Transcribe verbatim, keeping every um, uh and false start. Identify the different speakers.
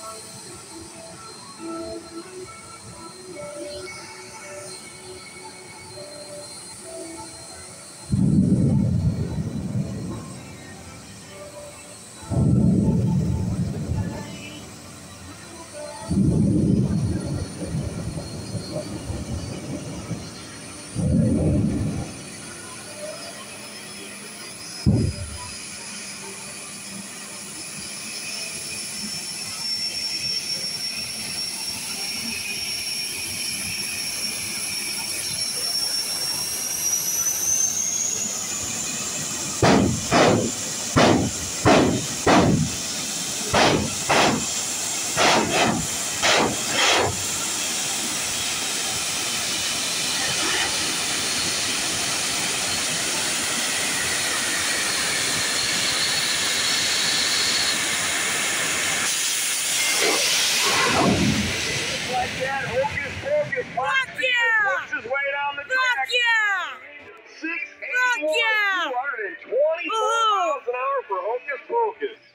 Speaker 1: Like that, hocus pocus.
Speaker 2: Fuck yeah!
Speaker 1: Works his way down the
Speaker 2: Fuck
Speaker 1: track.
Speaker 2: yeah!
Speaker 1: six
Speaker 2: Fuck
Speaker 1: eighty-one,
Speaker 2: yeah!
Speaker 1: two hundred twenty-four
Speaker 2: Woohoo!
Speaker 1: miles an hour for Hocus Pocus.